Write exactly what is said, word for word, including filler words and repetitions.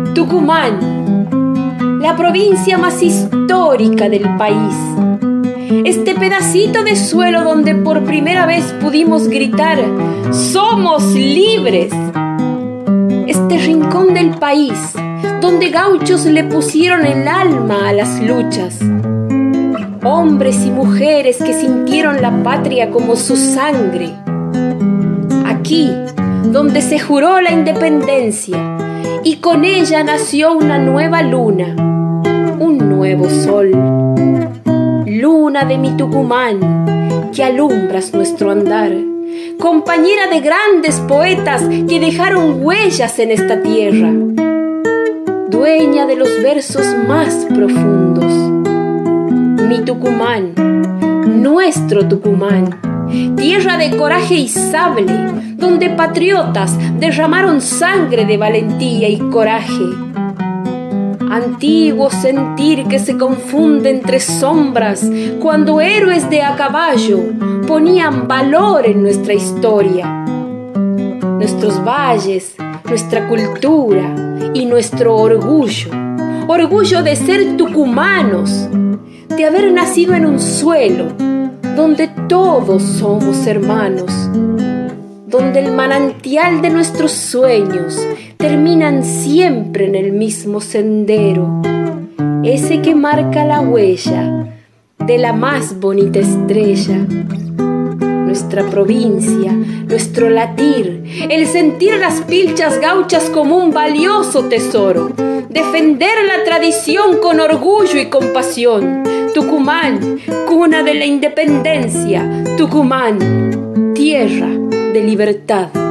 Tucumán, la provincia más histórica del país. Este pedacito de suelo donde por primera vez pudimos gritar ¡somos libres! Este rincón del país donde gauchos le pusieron el alma a las luchas. Hombres y mujeres que sintieron la patria como su sangre. Aquí, donde se juró la independencia y con ella nació una nueva luna, un nuevo sol. Luna de mi Tucumán, que alumbras nuestro andar, compañera de grandes poetas que dejaron huellas en esta tierra, dueña de los versos más profundos. Mi Tucumán, nuestro Tucumán, tierra de coraje y sable, donde patriotas derramaron sangre de valentía y coraje. Antiguo sentir que se confunde entre sombras cuando héroes de a caballo ponían valor en nuestra historia. Nuestros valles, nuestra cultura y nuestro orgullo. Orgullo de ser tucumanos, de haber nacido en un suelo donde todos somos hermanos, donde el manantial de nuestros sueños terminan siempre en el mismo sendero, ese que marca la huella de la más bonita estrella. Nuestra provincia, nuestro latir, el sentir las pilchas gauchas como un valioso tesoro, defender la tradición con orgullo y compasión. Tucumán, cuna de la independencia, Tucumán, tierra de libertad.